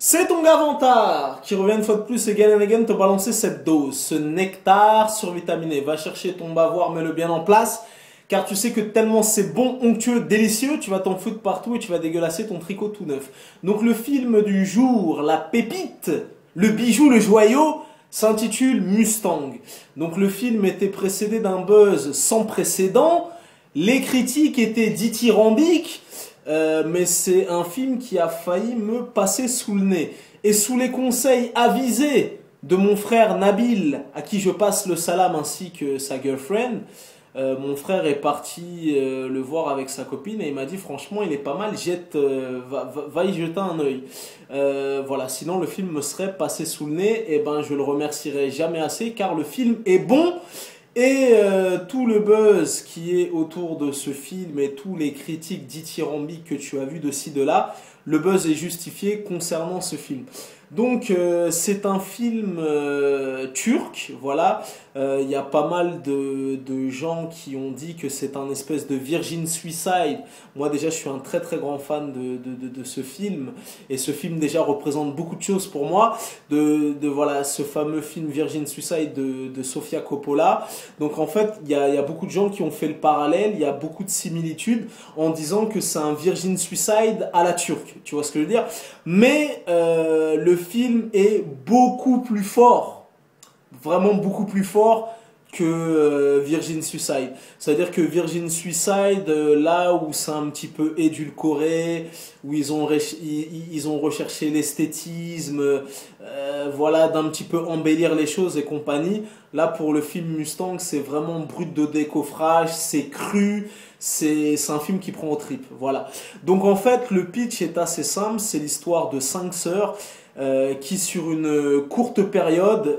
C'est ton gars Vantard qui revient une fois de plus again and again te balancer cette dose, ce nectar survitaminé. Va chercher ton bavoir, mets-le bien en place, car tu sais que tellement c'est bon, onctueux, délicieux, tu vas t'en foutre partout et tu vas dégueulasser ton tricot tout neuf. Donc le film du jour, la pépite, le bijou, le joyau, s'intitule Mustang. Donc le film était précédé d'un buzz sans précédent, les critiques étaient dithyrambiques, mais c'est un film qui a failli me passer sous le nez. Et sous les conseils avisés de mon frère Nabil, à qui je passe le salam ainsi que sa girlfriend, mon frère est parti le voir avec sa copine et il m'a dit franchement il est pas mal, va y jeter un œil. Voilà, sinon le film me serait passé sous le nez et ben je le remercierai jamais assez car le film est bon. Et tout le buzz qui est autour de ce film et tous les critiques dithyrambiques que tu as vues de ci, de là, le buzz est justifié concernant ce film. Donc c'est un film turc, voilà. Il y a pas mal de gens qui ont dit que c'est un espèce de Virgin Suicide. Moi déjà je suis un très très grand fan de ce film. Et ce film déjà représente beaucoup de choses pour moi. Voilà, ce fameux film Virgin Suicide de Sofia Coppola. Donc en fait il y a beaucoup de gens qui ont fait le parallèle. Il y a beaucoup de similitudes en disant que c'est un Virgin Suicide à la turque. Tu vois ce que je veux dire? Mais le film est beaucoup plus fort, vraiment beaucoup plus fort que Virgin Suicide. C'est-à-dire que Virgin Suicide, là où c'est un petit peu édulcoré, où ils ont recherché l'esthétisme, voilà, d'un petit peu embellir les choses et compagnie. Là, pour le film Mustang, c'est vraiment brut de décoffrage, c'est cru, c'est un film qui prend aux tripes, voilà. Donc en fait, le pitch est assez simple, c'est l'histoire de 5 sœurs qui sur une courte période,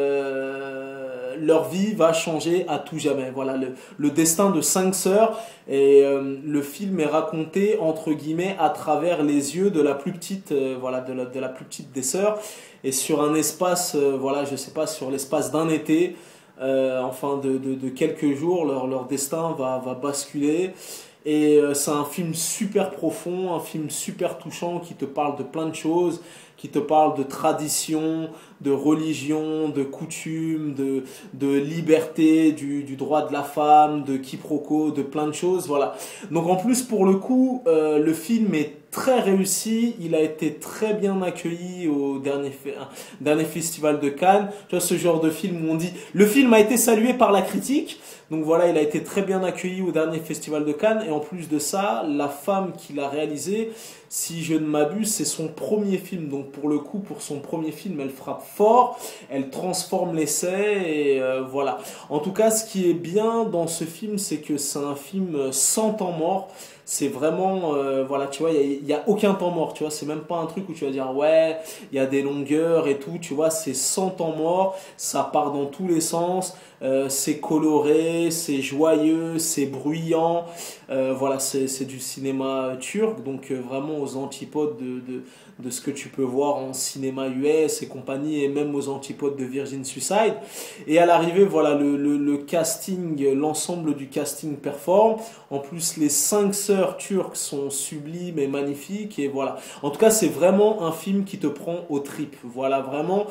leur vie va changer à tout jamais. Voilà le destin de 5 sœurs et le film est raconté entre guillemets à travers les yeux de la plus petite, voilà, de la plus petite des sœurs et sur un espace, voilà, je sais pas, sur l'espace d'un été, enfin de quelques jours, leur destin va basculer. Et c'est un film super profond, un film super touchant qui te parle de plein de choses, qui te parle de tradition, de religion, de coutume, de liberté, du droit de la femme, de quiproquo, de plein de choses, voilà. Donc en plus pour le coup, le film est très réussi, il a été très bien accueilli au dernier festival de Cannes. Tu vois ce genre de film où on dit le film a été salué par la critique. Donc voilà, il a été très bien accueilli au dernier festival de Cannes et en plus de ça, la femme qui l'a réalisé, si je ne m'abuse, c'est son premier film. Donc pour le coup, pour son premier film, elle frappe fort, elle transforme l'essai et voilà. En tout cas, ce qui est bien dans ce film, c'est que c'est un film sans temps mort. C'est vraiment, voilà, tu vois, il y a aucun temps mort, tu vois, c'est même pas un truc où tu vas dire, ouais, il y a des longueurs et tout, tu vois, c'est sans temps mort, ça part dans tous les sens, c'est coloré, c'est joyeux, c'est bruyant, voilà, c'est du cinéma turc, donc vraiment aux antipodes de ce que tu peux voir en cinéma US et compagnie, et même aux antipodes de Virgin Suicide. Et à l'arrivée, voilà, le casting, l'ensemble du casting performe. En plus, les 5 sœurs turques sont sublimes et magnifiques. Et voilà. En tout cas, c'est vraiment un film qui te prend aux tripes. Voilà, vraiment,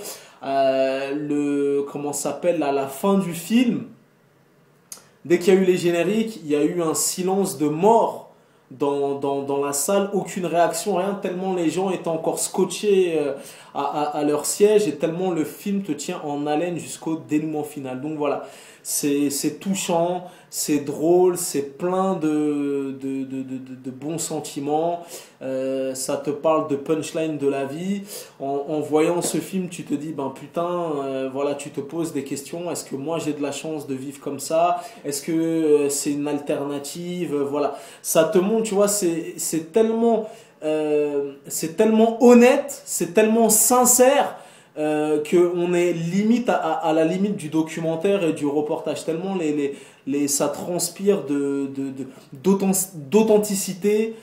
comment ça s'appelle, à la fin du film, dès qu'il y a eu les génériques, il y a eu un silence de mort dans la salle, aucune réaction, rien, tellement les gens étaient encore scotchés à leur siège et tellement le film te tient en haleine jusqu'au dénouement final. Donc voilà, c'est touchant, c'est drôle, c'est plein de bons sentiments, ça te parle de punchline de la vie. En voyant ce film, tu te dis, ben putain, voilà, tu te poses des questions, est-ce que moi j'ai de la chance de vivre comme ça? Est-ce que c'est une alternative? Voilà, ça te montre, tu vois, c'est tellement honnête, c'est tellement sincère qu'on est limite à la limite du documentaire et du reportage, tellement ça transpire d'authenticité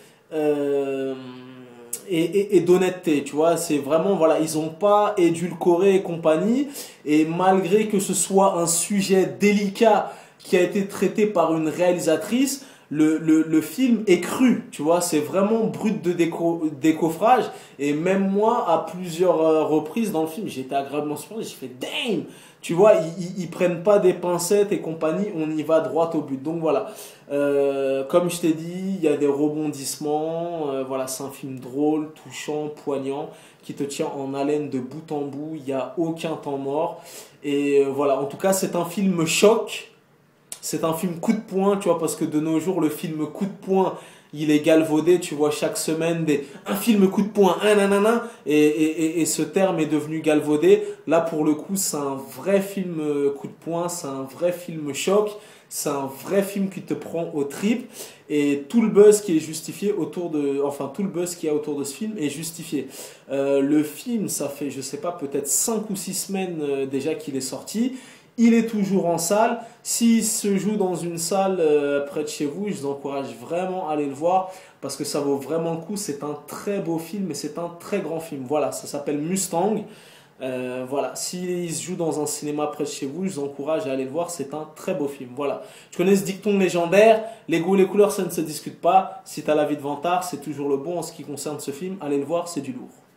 et d'honnêteté, tu vois, c'est vraiment, voilà, ils ont pas édulcoré et compagnie, et malgré que ce soit un sujet délicat qui a été traité par une réalisatrice, le film est cru, tu vois, c'est vraiment brut de décoffrage. Et même moi, à plusieurs reprises dans le film, j'ai été agréablement surpris. J'ai fait damn, tu vois, ils prennent pas des pincettes et compagnie, on y va droit au but. Donc voilà, comme je t'ai dit, il y a des rebondissements. Voilà, c'est un film drôle, touchant, poignant, qui te tient en haleine de bout en bout. Il n'y a aucun temps mort. Et voilà, en tout cas, c'est un film choc. C'est un film coup de poing, tu vois, parce que de nos jours, le film coup de poing, il est galvaudé, tu vois, chaque semaine, un film coup de poing, un nanana, et ce terme est devenu galvaudé. Là, pour le coup, c'est un vrai film coup de poing, c'est un vrai film choc, c'est un vrai film qui te prend aux tripes, et tout le buzz qui est justifié autour de, enfin, tout le buzz qu'il y a autour de ce film est justifié. Le film, ça fait, je sais pas, peut-être 5 ou 6 semaines déjà qu'il est sorti. Il est toujours en salle. S'il se joue dans une salle près de chez vous, je vous encourage vraiment à aller le voir parce que ça vaut vraiment le coup. C'est un très beau film et c'est un très grand film. Voilà, ça s'appelle Mustang. Voilà, s'il se joue dans un cinéma près de chez vous, je vous encourage à aller le voir. C'est un très beau film. Voilà. Tu connais ce dicton légendaire, les goûts, les couleurs, ça ne se discute pas. Si tu as l'avis de Vantard, c'est toujours le bon en ce qui concerne ce film. Allez le voir, c'est du lourd.